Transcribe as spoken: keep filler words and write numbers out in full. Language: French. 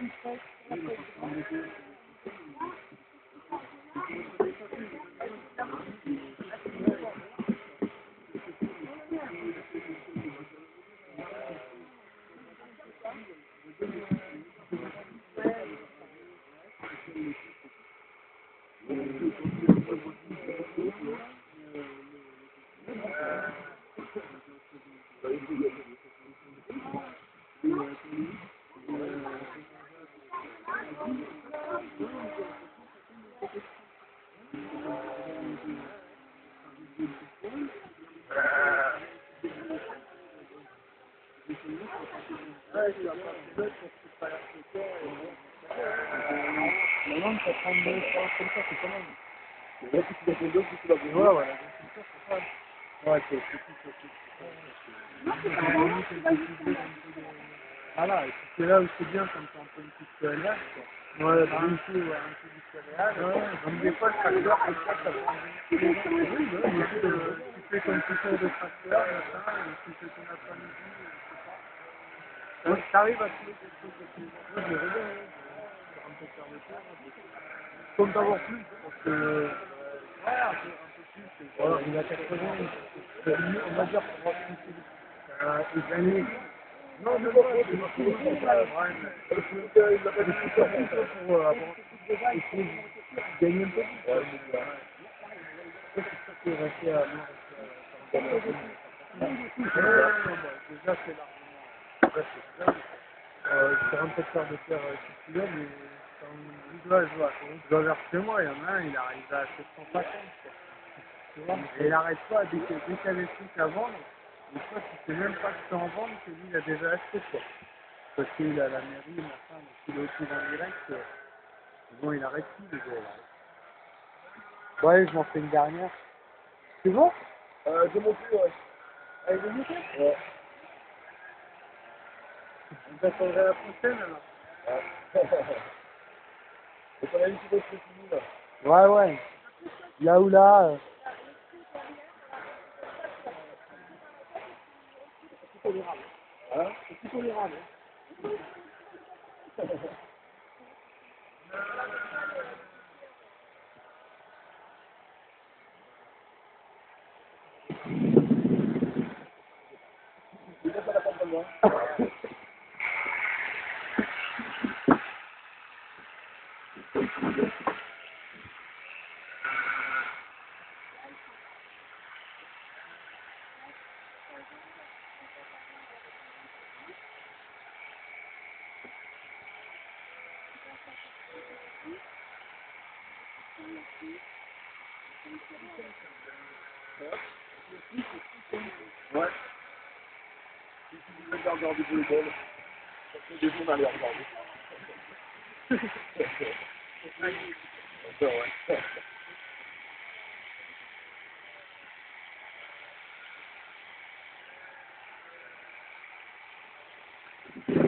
Maintenant, ça prend deux fois comme ça, c'est pas mal. C'est vrai que tu dois faire l'autre, tu dois faire Ouais, voilà, c'est ça, c'est pas mal. Ouais, c'est c'est tout, c'est tout. Voilà, et puis c'est là où c'est bien, comme c'est un peu une petite céréale, quoi. Ouais, un peu, un peu du céréale. Ouais, donc des fois, le tracteur, comme ça, ça prend une minute. Tu fais comme tu tours de tracteur, machin, et tu fais ton après-midi, je sais pas. Donc, t'arrives à trouver quelque chose de plus. Moi, j'ai rêvé, hein, sur un peu faire de terre, comme d'avoir plus, parce que, euh, ouais, un peu, un peu plus, et voilà, il a quatre-vingts, on va dire, pour avoir plus euh, et gagner. Non, mais moi, je m'en fous, ouais, mais parce que, euh, il a pas dit tout ça pour euh, avoir essayer de gagner un peu plus. Ouais, c'est ça. C'est ça qui est resté à moi, resté à la déjà, c'est largement, ouais, c'est bien. Euh, sur un secteur de terre euh, titulaire, mais quand je dois, je dois, je dois vers chez moi, il y en a un, il arrive à sept cent cinquante, quoi. Tu vois, et il n'arrête pas, dès qu'il dès qu'il y a des trucs à vendre, des fois, tu sais même pas que c'est en vente, que lui, il a déjà acheté, quoi. Parce qu'il a la mairie, machin, donc il est au courant direct, euh, bon, il arrête tout, les gars, là. Ouais, je m'en fais une dernière. C'est bon? Euh, j'ai monté, ouais. Allez, vous montez? Ouais. On t'attendrait la prochaine, alors. Ouais. Et ton avis, tu peux se finir, là? Ouais, ouais. Là ou là. Euh... C'est tolérable. Hein? C'est tolérable. C'est bien, ça la porte de moi. Ouais. Si tu veux regarder du volleyball, ça fait des jours d'aller regarder. D'accord, ouais.